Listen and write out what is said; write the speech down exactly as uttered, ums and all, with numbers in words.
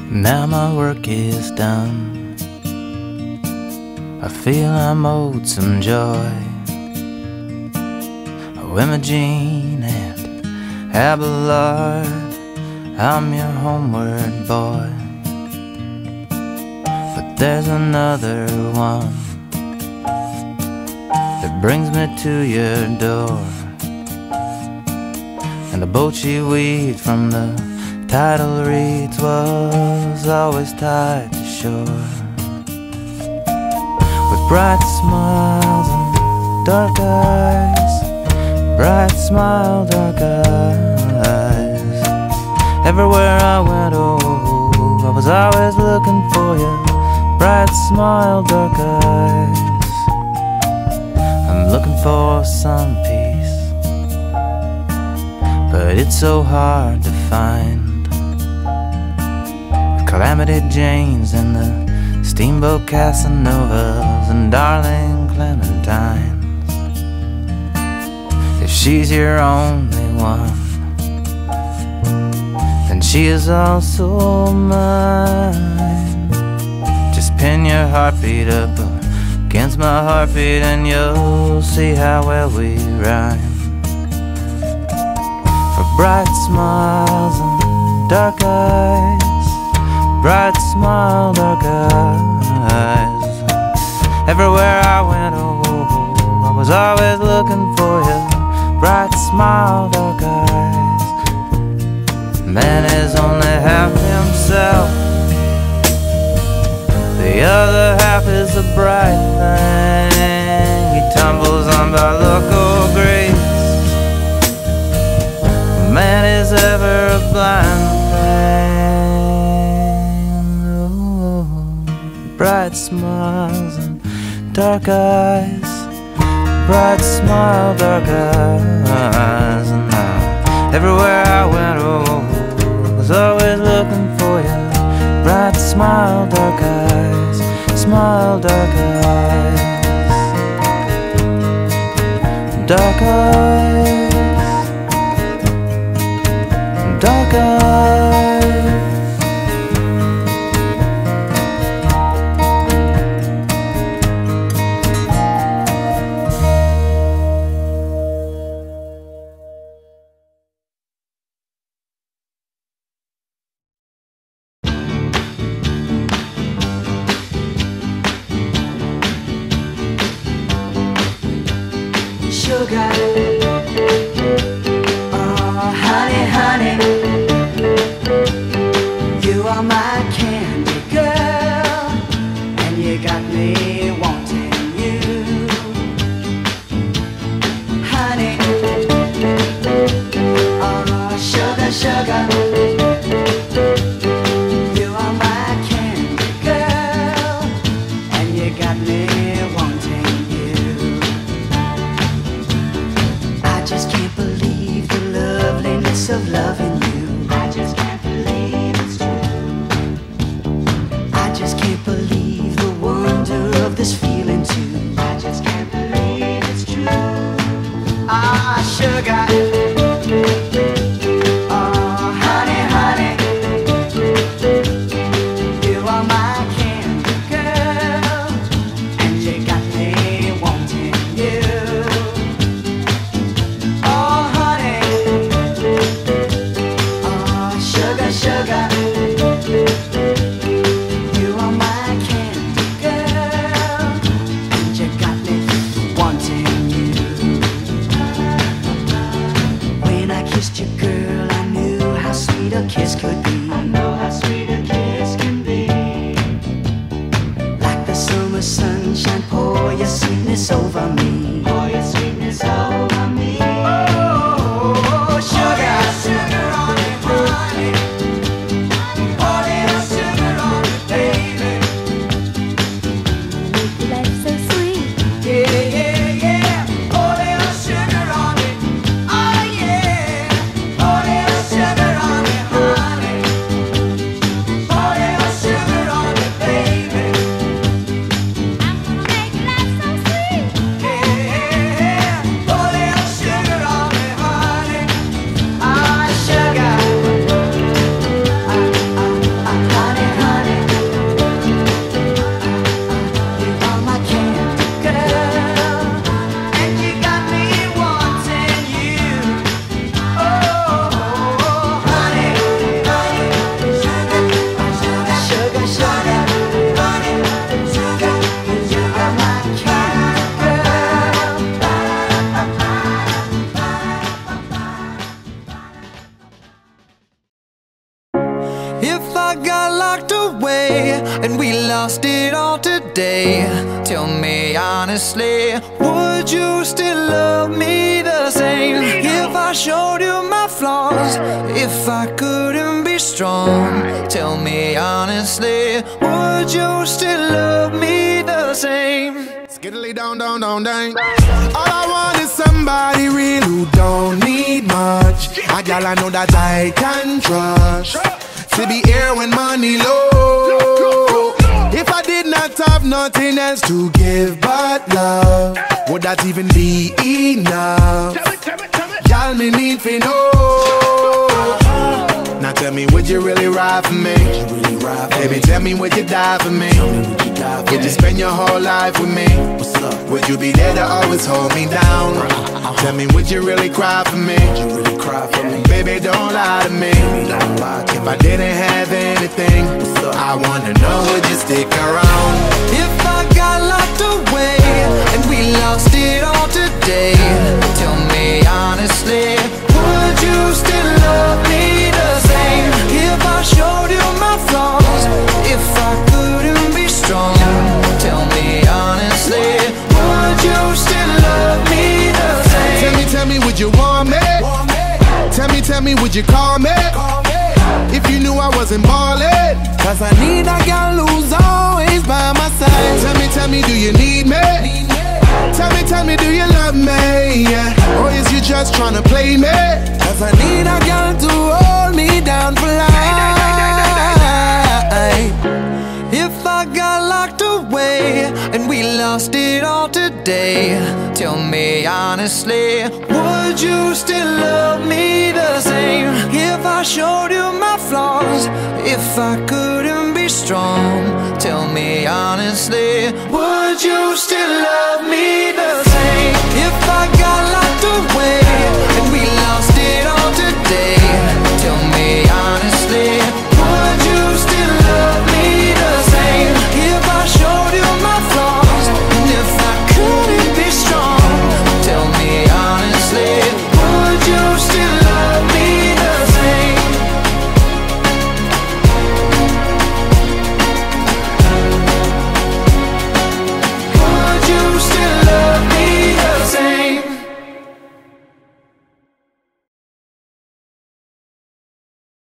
Now my work is done, I feel I'm owed some joy. Oh, Imogene and Abelard, I'm your homeward boy. But there's another one that brings me to your door, and the boat she weaved from the tidal reeds was always tied to shore. With bright smiles and dark eyes, bright smile, dark eyes. Everywhere I went, oh, I was always looking for you. Bright smile, dark eyes. I'm looking for some peace, but it's so hard to find. Calamity Janes and the Steamboat Casanovas and darling Clementines. If she's your only one, then she is also mine. Just pin your heartbeat up against my heartbeat and you'll see how well we rhyme. For bright smiles and dark eyes, bright smile, dark eyes. Everywhere I went, oh, I was always looking for you. Bright smile, dark eyes. Man is only half himself, the other half is a bright thing. He tumbles on by luck or grace. Man is ever a blind thing. Bright smiles and dark eyes, bright smile, dark eyes. And I, everywhere I went, oh, I was always looking for you. Bright smile, dark eyes, smile, dark eyes, dark eyes, dark eyes. Sugar, oh honey, honey, you are my candy girl, and you got me wanting you. Honey, oh sugar, sugar, you are my candy girl, and you got me wanting you. Of loving you, I just can't believe it's true. I just can't believe the wonder of this feeling too. I just can't believe it's true. Ah, sugar, oh honey, honey, you are my candy girl, and you got me wanting you. Sugar, you are my candy girl, and you got me wanting you. When I kissed you, girl, I knew how sweet a kiss could be. I know how sweet a kiss can be. Like the summer sunshine, pour your sweetness over me. Pour your sweetness over me. Oh, sugar, sugar on me, honey. If I got locked away and we lost it all today, tell me honestly, would you still love me the same? If I showed you my flaws, if I couldn't be strong, tell me honestly, would you still love me the same? Skiddly down, down, down, down. All I want is somebody real who don't need much. A gal I know that I can trust, to be here when money low. If I did not have nothing else to give but love, would that even be enough? Y'all me need to know. Now tell me, would you really ride for me? Baby, tell me, would you die for me? Would you spend your whole life with me? Would you be there to always hold me down? Tell me, would you really cry for me? Baby, don't lie to me. If I didn't have anything, I wanna know, would you stick around? If I got locked away and we lost it all today, tell me honestly, would you still love me the same? If I showed you my flaws, if I couldn't be strong, tell me honestly, would you still love me the same? Tell me, tell me, would you want me? Tell me, tell me, would you call me? If you knew I wasn't ballin', cause I need a girl who's always by my side. Tell me, tell me, do you need me? Tell me, tell me, do you love me? Yeah. Or is you just tryna play me? Cause I need a girl to hold me down for life. If I got locked away and we lost it all today, tell me honestly, would you still love me the same? If I showed you my flaws, if I couldn't be strong, tell me honestly, would you